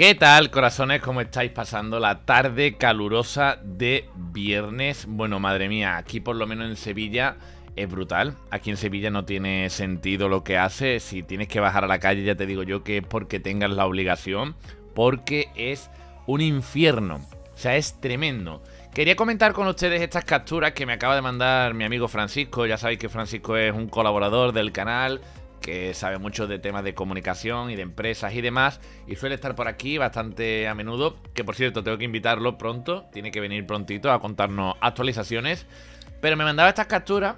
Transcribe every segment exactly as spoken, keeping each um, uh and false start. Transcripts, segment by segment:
¿Qué tal, corazones? ¿Cómo estáis pasando la tarde calurosa de viernes? Bueno, madre mía, aquí por lo menos en Sevilla es brutal. Aquí en Sevilla no tiene sentido lo que hace. Si tienes que bajar a la calle, ya te digo yo que es porque tengas la obligación, porque es un infierno. O sea, es tremendo. Quería comentar con ustedes estas capturas que me acaba de mandar mi amigo Francisco. Ya sabéis que Francisco es un colaborador del canal, que sabe mucho de temas de comunicación y de empresas y demás, y suele estar por aquí bastante a menudo, que por cierto tengo que invitarlo pronto, tiene que venir prontito a contarnos actualizaciones, pero me mandaba estas capturas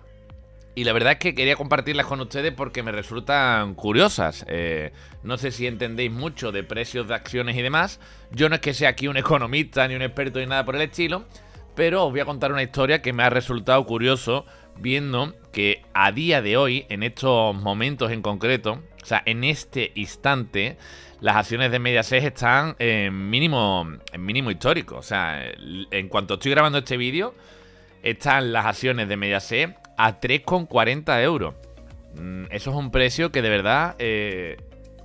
y la verdad es que quería compartirlas con ustedes porque me resultan curiosas. Eh, no sé si entendéis mucho de precios de acciones y demás. Yo no es que sea aquí un economista ni un experto ni nada por el estilo, pero os voy a contar una historia que me ha resultado curioso viendo que a día de hoy, en estos momentos en concreto, o sea, en este instante, las acciones de Mediaset están en mínimo, en mínimo histórico. O sea, en cuanto estoy grabando este vídeo, están las acciones de Mediaset a tres con cuarenta euros. Eso es un precio que de verdad eh,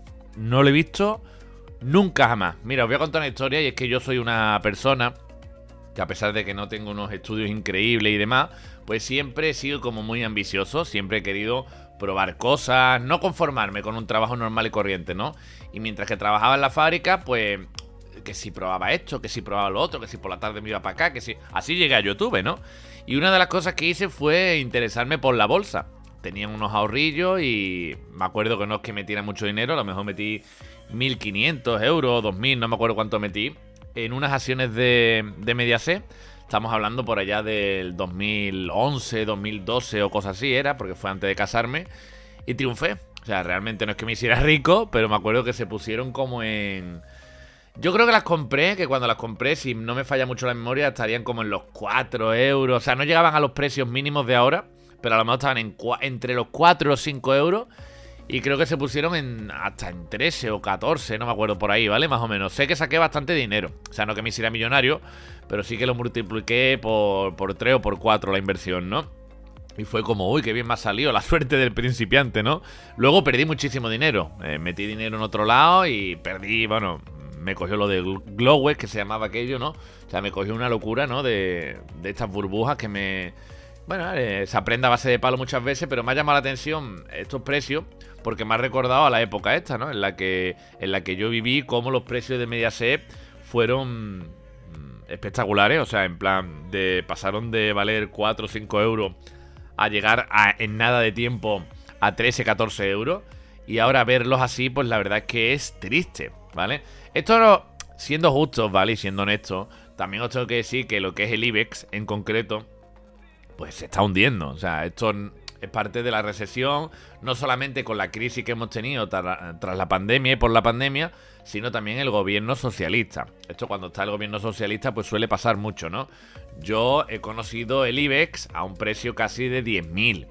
no lo he visto nunca jamás. Mira, os voy a contar una historia, y es que yo soy una persona que, a pesar de que no tengo unos estudios increíbles y demás, pues siempre he sido como muy ambicioso, siempre he querido probar cosas, no conformarme con un trabajo normal y corriente, ¿no? Y mientras que trabajaba en la fábrica, pues que si probaba esto, que si probaba lo otro, que si por la tarde me iba para acá, que si... Así llegué a YouTube, ¿no? Y una de las cosas que hice fue interesarme por la bolsa. Tenía unos ahorrillos y me acuerdo que no es que metiera mucho dinero, a lo mejor metí mil quinientos euros, dos mil, no me acuerdo cuánto metí, en unas acciones de, de Mediaset. Estamos hablando por allá del dos mil once, dos mil doce o cosas así era, porque fue antes de casarme, y triunfé. O sea, realmente no es que me hiciera rico, pero me acuerdo que se pusieron como en... Yo creo que las compré, que cuando las compré, si no me falla mucho la memoria, estarían como en los cuatro euros. O sea, no llegaban a los precios mínimos de ahora, pero a lo mejor estaban en entre los cuatro o cinco euros. Y creo que se pusieron en hasta en trece o catorce, no me acuerdo, por ahí, ¿vale? Más o menos. Sé que saqué bastante dinero. O sea, no que me hiciera millonario, pero sí que lo multipliqué por, por tres o por cuatro la inversión, ¿no? Y fue como, uy, qué bien me ha salido, la suerte del principiante, ¿no? Luego perdí muchísimo dinero. Eh, metí dinero en otro lado y perdí, bueno, me cogió lo de Glowes, que se llamaba aquello, ¿no? O sea, me cogió una locura, ¿no? De, de estas burbujas que me... Bueno, eh, se aprende a base de palo muchas veces, pero me ha llamado la atención estos precios porque me ha recordado a la época esta, ¿no? En la que, en la que yo viví cómo los precios de Mediaset fueron mm, espectaculares. O sea, en plan, de pasaron de valer cuatro o cinco euros a llegar a, en nada de tiempo a trece, catorce euros. Y ahora verlos así, pues la verdad es que es triste, ¿vale? Esto, no, siendo justos, ¿vale? Y siendo honestos, también os tengo que decir que lo que es el IBEX en concreto, pues se está hundiendo. O sea, esto es parte de la recesión, no solamente con la crisis que hemos tenido tras, tras la pandemia y por la pandemia, sino también el gobierno socialista. Esto, cuando está el gobierno socialista, pues suele pasar mucho, ¿no? Yo he conocido el IBEX a un precio casi de diez mil.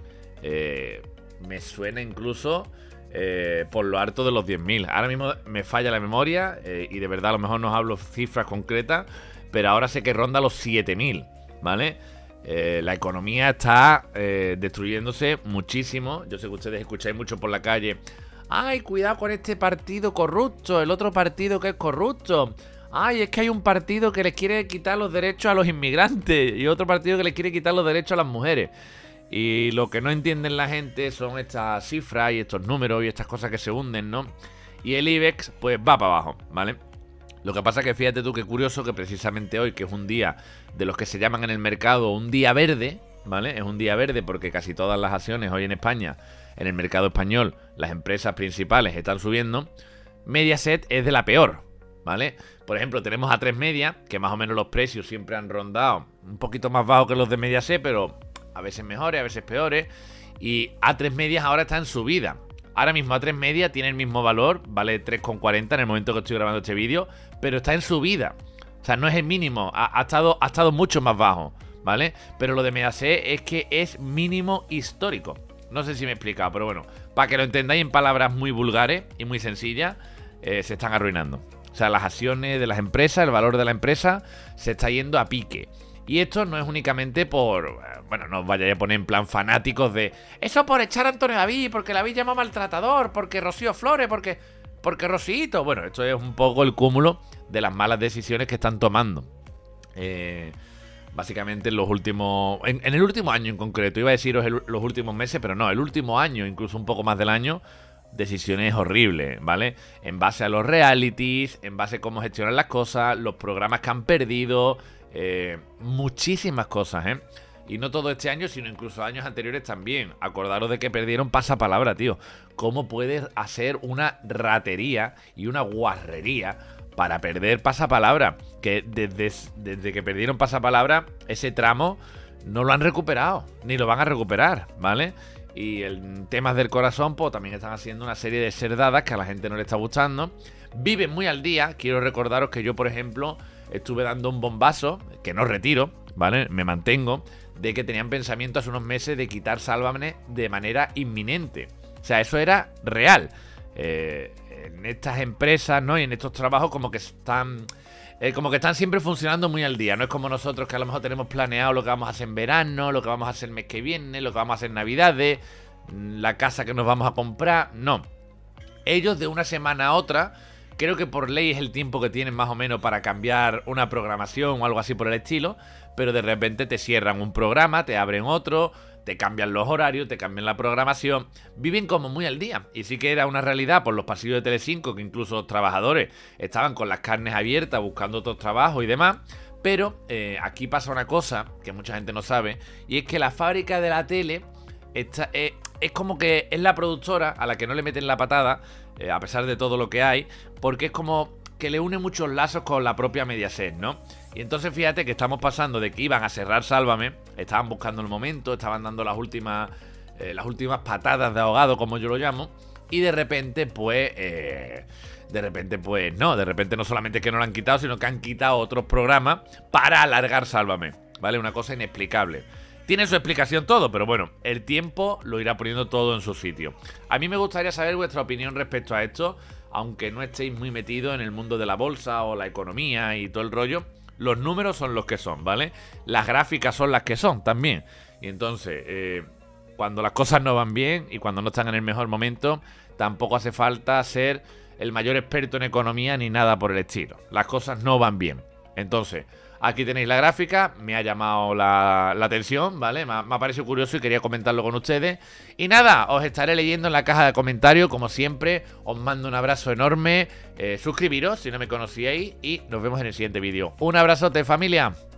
Eh, me suena incluso eh, por lo harto de los diez mil. Ahora mismo me falla la memoria eh, y de verdad a lo mejor no os hablo cifras concretas, pero ahora sé que ronda los siete mil, ¿vale? Eh, la economía está eh, destruyéndose muchísimo. Yo sé que ustedes escucháis mucho por la calle: ay, cuidado con este partido corrupto, el otro partido que es corrupto. Ay, es que hay un partido que les quiere quitar los derechos a los inmigrantes y otro partido que les quiere quitar los derechos a las mujeres. Y lo que no entienden la gente son estas cifras y estos números y estas cosas que se hunden, ¿no? Y el IBEX pues va para abajo, ¿vale? Lo que pasa es que fíjate tú qué curioso que precisamente hoy, que es un día de los que se llaman en el mercado un día verde, ¿vale? Es un día verde porque casi todas las acciones hoy en España, en el mercado español, las empresas principales están subiendo. Mediaset es de la peor, ¿vale? Por ejemplo, tenemos a tres Media, que más o menos los precios siempre han rondado un poquito más bajos que los de Mediaset, pero a veces mejores, a veces peores. Y A tres Media ahora está en subida. Ahora mismo A tres Media tiene el mismo valor, vale tres con cuarenta en el momento que estoy grabando este vídeo, pero está en subida. O sea, no es el mínimo, ha, ha, estado, ha estado mucho más bajo, ¿vale? Pero lo de Mediaset es que es mínimo histórico. No sé si me he explicado, pero bueno, para que lo entendáis en palabras muy vulgares y muy sencillas, eh, se están arruinando. O sea, las acciones de las empresas, el valor de la empresa, se está yendo a pique. Y esto no es únicamente por... Bueno, no os vayáis a poner en plan fanáticos de... Eso por echar a Antonio David, porque David llama maltratador, porque Rocío Flores, porque... porque Rosito. Bueno, esto es un poco el cúmulo de las malas decisiones que están tomando. Eh, básicamente en los últimos... En, en el último año en concreto. Iba a deciros el, los últimos meses, pero no, el último año, incluso un poco más del año. Decisiones horribles, ¿vale? En base a los realities, en base a cómo gestionar las cosas, los programas que han perdido, eh, muchísimas cosas, ¿eh? Y no todo este año, sino incluso años anteriores también. Acordaros de que perdieron pasapalabra, tío. ¿Cómo puedes hacer una ratería y una guarrería para perder pasapalabra? Que desde, desde que perdieron pasapalabra, ese tramo no lo han recuperado, ni lo van a recuperar, ¿vale? Y en temas del corazón, pues también están haciendo una serie de serdadas que a la gente no le está gustando. Viven muy al día. Quiero recordaros que yo, por ejemplo, estuve dando un bombazo, que no retiro, ¿vale? Me mantengo, de que tenían pensamiento hace unos meses de quitar Sálvame de manera inminente. O sea, eso era real. Eh, en estas empresas, ¿no? Y en estos trabajos como que están... Eh, como que están siempre funcionando muy al día. No es como nosotros que a lo mejor tenemos planeado lo que vamos a hacer en verano, lo que vamos a hacer el mes que viene, lo que vamos a hacer en Navidades, la casa que nos vamos a comprar. No. Ellos de una semana a otra, creo que por ley es el tiempo que tienen más o menos para cambiar una programación o algo así por el estilo, pero de repente te cierran un programa, te abren otro, te cambian los horarios, te cambian la programación. Viven como muy al día. Y sí que era una realidad por los pasillos de Telecinco, que incluso los trabajadores estaban con las carnes abiertas buscando otros trabajos y demás. Pero eh, aquí pasa una cosa que mucha gente no sabe, y es que la fábrica de la tele está, eh, es como que es la productora a la que no le meten la patada, eh, a pesar de todo lo que hay, porque es como que le une muchos lazos con la propia Mediaset, ¿no? Y entonces fíjate que estamos pasando de que iban a cerrar Sálvame, estaban buscando el momento, estaban dando las últimas eh, las últimas patadas de ahogado, como yo lo llamo, y de repente, pues, eh, de repente, pues, no, de repente no solamente es que no lo han quitado, sino que han quitado otros programas para alargar Sálvame, ¿vale? Una cosa inexplicable. Tiene su explicación todo, pero bueno, el tiempo lo irá poniendo todo en su sitio. A mí me gustaría saber vuestra opinión respecto a esto, aunque no estéis muy metidos en el mundo de la bolsa o la economía y todo el rollo. Los números son los que son, ¿vale? Las gráficas son las que son también. Y entonces, eh, cuando las cosas no van bien y cuando no están en el mejor momento, tampoco hace falta ser el mayor experto en economía ni nada por el estilo. Las cosas no van bien. Entonces, aquí tenéis la gráfica, me ha llamado la, la atención, ¿vale? Me ha, me ha parecido curioso y quería comentarlo con ustedes. Y nada, os estaré leyendo en la caja de comentarios, como siempre. Os mando un abrazo enorme, eh, suscribiros si no me conocíais y nos vemos en el siguiente vídeo. Un abrazote, familia.